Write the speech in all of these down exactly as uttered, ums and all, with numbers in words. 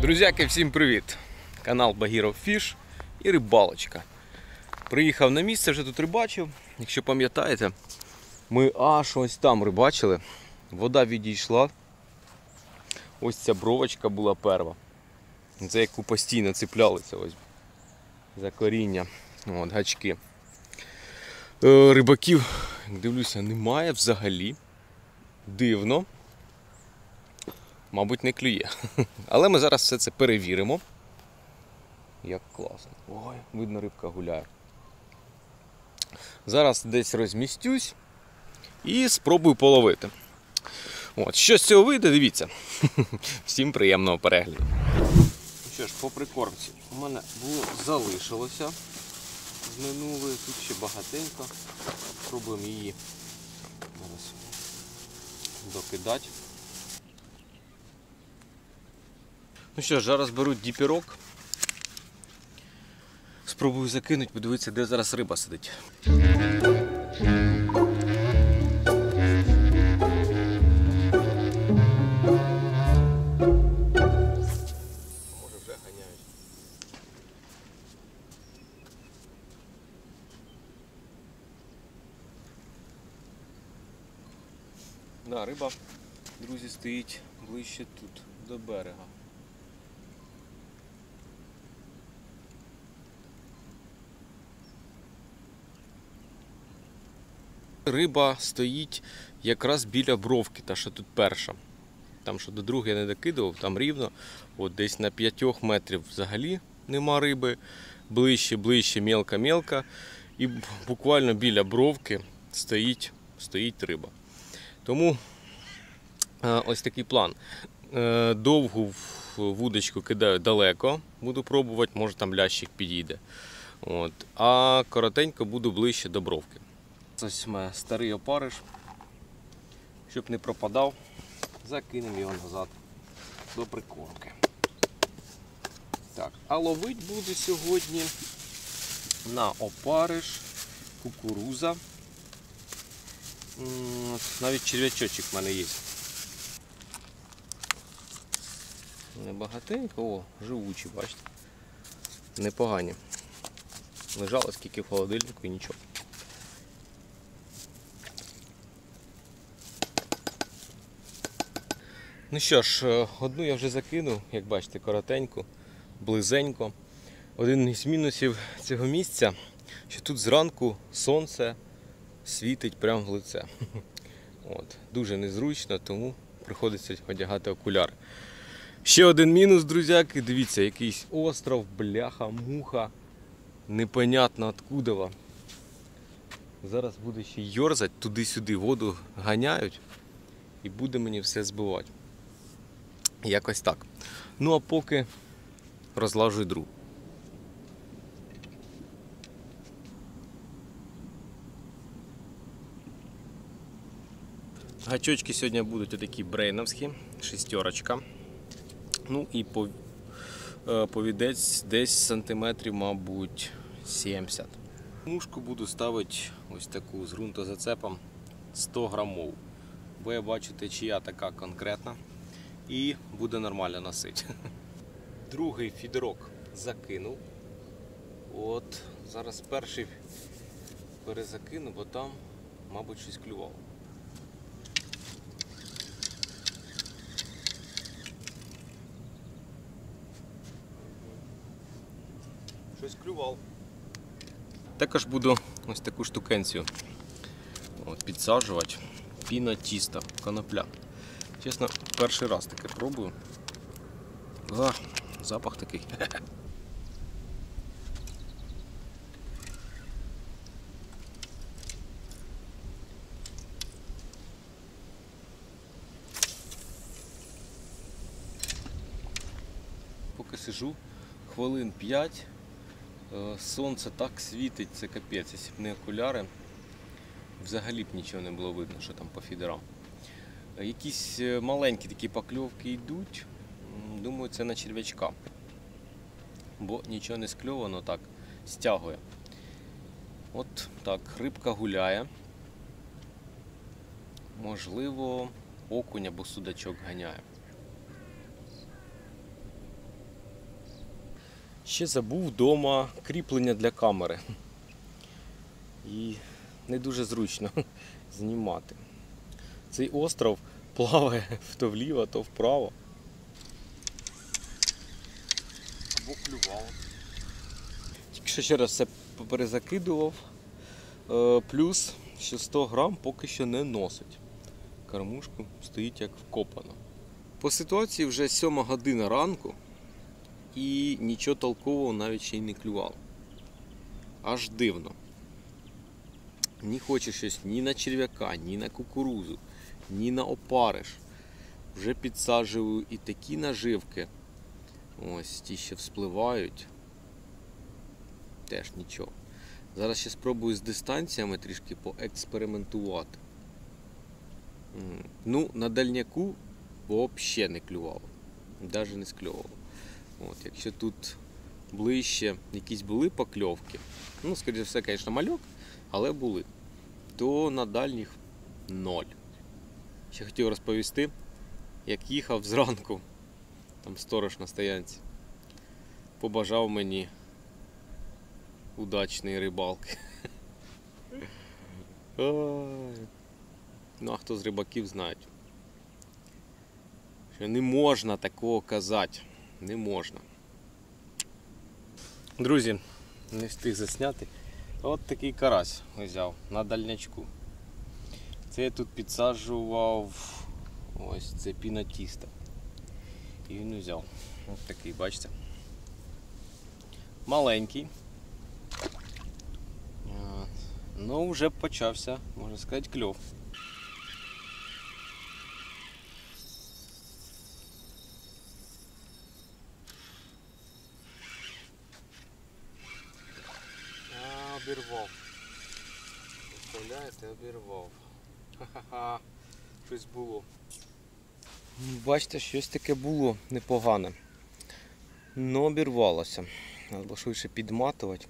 Друзяки, всім привіт! Канал Багіров Фіш і рибалочка. Приїхав на місце, вже тут рибачив. Якщо пам'ятаєте, ми аж ось там рибачили. Вода відійшла. Ось ця бровочка була перша. За яку постійно цеплялися ось за коріння. От, гачки. Е, рибаків, як дивлюся, немає взагалі. Дивно. Мабуть, не клює. Але ми зараз все це перевіримо. Як класно. Ой, видно, рибка гуляє. Зараз десь розмістюсь і спробую половити. От, що з цього вийде, дивіться. Всім приємного перегляду. Що ж, по прикормці. У мене було залишилося з минулої. Тут ще багатенько. Спробуємо її зараз докидати. Ну що ж, зараз беру діпірок. Спробую закинути, подивитися, де зараз риба сидить. Може вже ганяють. Да, риба, друзі, стоїть ближче тут, до берега. Риба стоїть якраз біля бровки, та що тут перша. Там, що до другої я не докидував, там рівно. От десь на п'ятьох метрів взагалі нема риби. Ближче, ближче, мелка-мелка. І буквально біля бровки стоїть, стоїть риба. Тому ось такий план. Довгу вудочку кидаю далеко, буду пробувати, може там лящик підійде. От. А коротенько буду ближче до бровки. Ось має старий опариш, щоб не пропадав, закинемо його назад до прикормки. Так, а ловить буду сьогодні на опариш, кукуруза. Навіть черв'ячочок в мене є. Небагатенько, о, живучі, бачите. Непогані. Лежало скільки в холодильнику і нічого. Ну що ж, одну я вже закинув, як бачите, коротеньку, близенько. Один із мінусів цього місця, що тут зранку сонце світить прямо в лице. От, дуже незручно, тому приходиться одягати окуляр. Ще один мінус, друзяки, дивіться, якийсь остров, бляха, муха, непонятно откуда. Зараз буде ще йорзати, туди-сюди воду ганяють і буде мені все збивати. Якось так. Ну а поки розлажу друг. Гачочки сьогодні будуть такі брейновські, шестерочка. Ну і повідець десь сантиметрів, мабуть, сімдесят. Мушку буду ставити ось таку з ґрунтозацепом сто грамов. Бо я бачу, течія така конкретна. І буде нормально носити. Другий фідерок закинув. От, зараз перший перезакину, бо там, мабуть, щось клювало. Щось клював. Також буду ось таку штукенцію от, підсаджувати. Піна тіста, конопля. Чесно, перший раз таке пробую. А, запах такий. Поки сижу, хвилин п'ять, сонце так світить, це капець. Якщо б не окуляри, взагалі б нічого не було видно, що там по фідерам. Якісь маленькі такі покльовки йдуть, думаю, це на черв'ячка, бо нічого не скльовано, так, стягує. От так, рибка гуляє, можливо, окунь або судачок ганяє. Ще забув вдома кріплення для камери. І не дуже зручно знімати. Цей остров плаває то вліво, то вправо. Або клювало. Тільки що ще раз все перезакидував. Плюс що сто грам поки що не носить. Кормушку стоїть як вкопано. По ситуації вже сьома година ранку і нічого толкового навіть ще й не клювало. Аж дивно. Не хоче щось ні на черв'яка, ні на кукурузу, ні на опариш. Вже підсаджую і такі наживки. Ось ті, що вспливають. Теж нічого. Зараз ще спробую з дистанціями трішки поекспериментувати. Ну, на дальняку взагалі не клювало. Навіть не скльовувало. От, якщо тут ближче якісь були покльовки, ну, скоріше все, звісно, мальок, але були, то на дальніх ноль. Ще хотів розповісти, як їхав зранку, там сторож на стоянці, побажав мені удачної рибалки. Ну, а хто з рибаків знає, що не можна такого казати. Не можна. Друзі, не встиг засняти. От такий карась взяв на дальнячку. Це я тут підсаджував ось це пінатіста. І він взяв. Ось такий, бачите? Маленький. Ну, вже почався, можна сказати, кльов. Обірвав. Представляєте, обірвав. Ха-ха-ха. Щось було. Бачите, щось таке було непогане. Но обірвалося. Треба було швидше підматувати.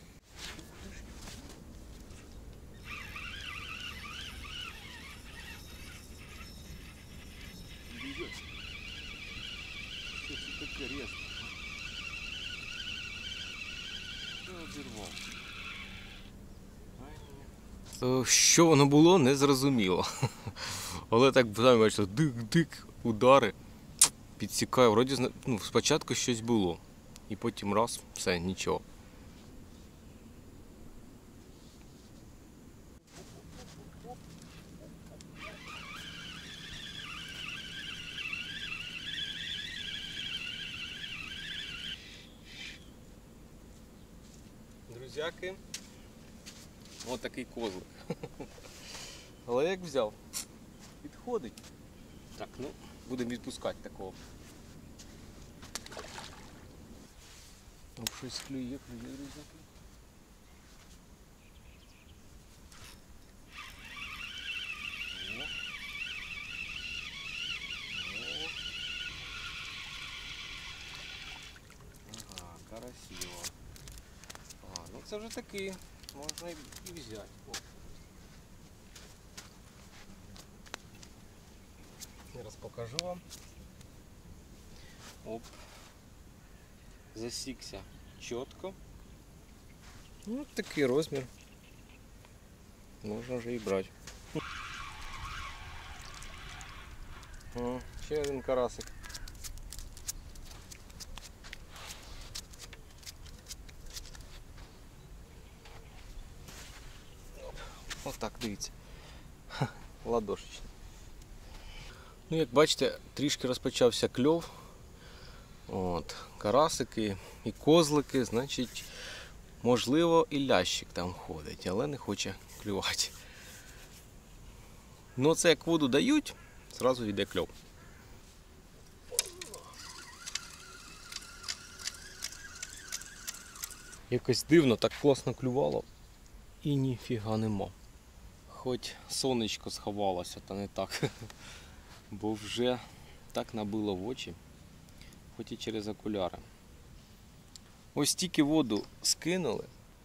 Що це таке різко? Обірвав. Що воно було, не зрозуміло. Але так, самі бачите, дик-дик, удари, підсікаю. Вроді, ну, спочатку щось було. І потім раз, все, нічого. Друзяки, ось такий козлик. Але як взяв? Підходить. Так, ну, будемо відпускати такого. О, щось клює, клює, друзяки. О. О. Ага, красиво. А, ну це вже такий, можна і взяти. О. Зараз покажу вам. Оп. Засікся чітко. Ну, такий розмір. Можна вже і брати. О, ще один карасик. Отак, дивіться. Ладошечний. Ну, як бачите, трішки розпочався кльов. От, карасики і козлики, значить, можливо, і лящик там ходить, але не хоче клювати. Ну, це як воду дають, зразу йде кльов. Якось дивно, так класно клювало і ніфіга нема. Хоч сонечко сховалося, та не так. Бо вже так набило в очі, хоч і через окуляри. Ось тільки воду скинули.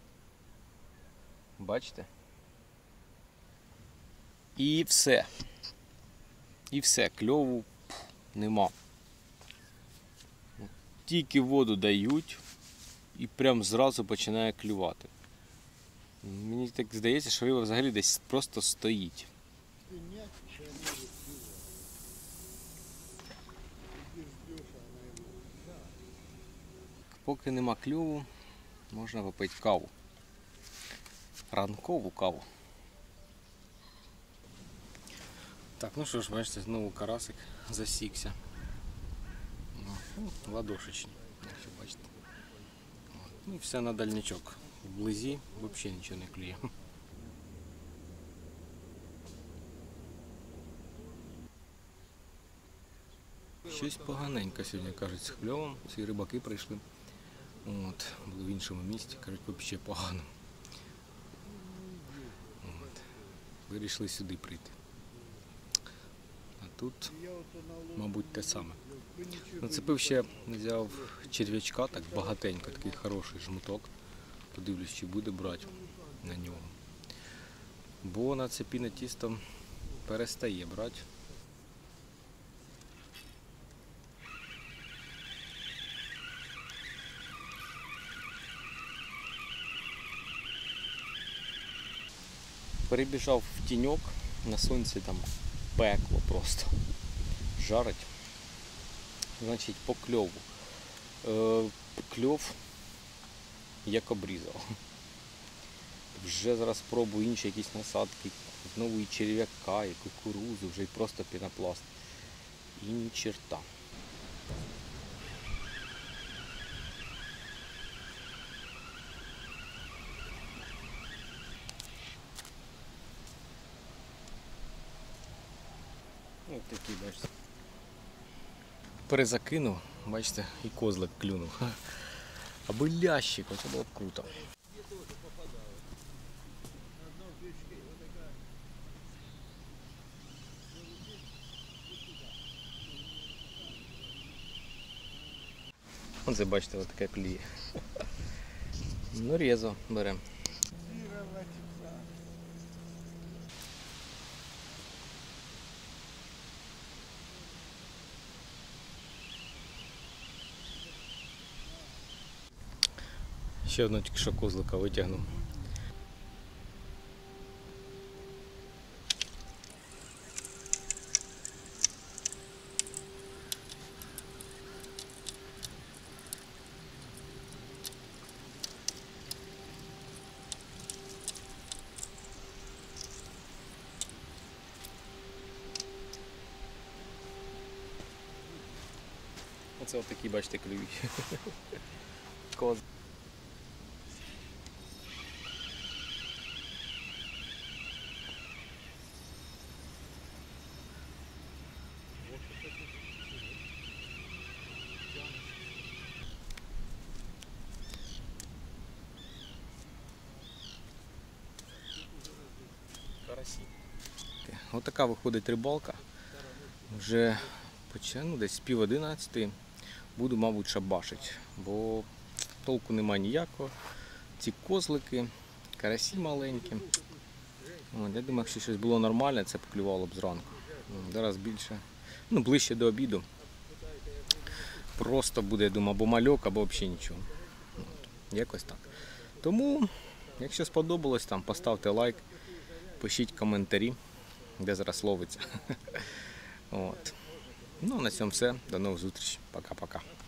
Бачите? І все. І все, кльову нема. Тільки воду дають, і прям зразу починає клювати. Мені так здається, що риба взагалі десь просто стоїть. Поки нема клюву, можна попити каву. Ранкову каву. Так, ну що ж, бачите, знову карасик засікся. Ну, ладошечні, якщо бачите. Ну і все на дальнячок. Вблизі взагалі нічого не клює. Щось поганенько сьогодні, кажуть, з кльовом. Ці рибаки прийшли. От, були в іншому місці, кажуть, взагалі погано. От. Вирішили сюди прийти. А тут, мабуть, те саме. Нацепив ще, взяв черв'ячка, так багатенько, такий хороший жмуток. Подивлюсь, чи буде брати на нього. Бо на цепіне тісто перестає брати. Перебіжав в тіньок, на сонці там пекло просто. Жарить. Значить, по кльову. Е, кльов як обрізав. Вже зараз спробую інші якісь насадки. Знову і черв'яка, і кукурузу, вже й просто пінопласт. І ні черта. Ось такий, бачите. Перезакинув, бачите, і козлик клюнув. Аби лящик, оце було б круто. Оце, бачите, ось таке клює. Ну, резо беремо. Ще одного тільки що козлика витягнув. Оце ось такі, бачите, клюють. Коз. Ось така виходить рибалка. Вже почну десь з пів одинадцятої. Буду, мабуть, шабашити, бо толку немає ніякого. Ці козлики, карасі маленькі. От, я думаю, якщо щось було нормальне, це поклювало б зранку. Зараз більше, ну, ближче до обіду. Просто буде, я думаю, або мальок, або взагалі нічого. От, якось так. Тому, якщо сподобалось, там поставте лайк, пишіть коментарі, де зараз ловиться. От. Ну, на цьому все. До нових зустрічей. Пока-пока.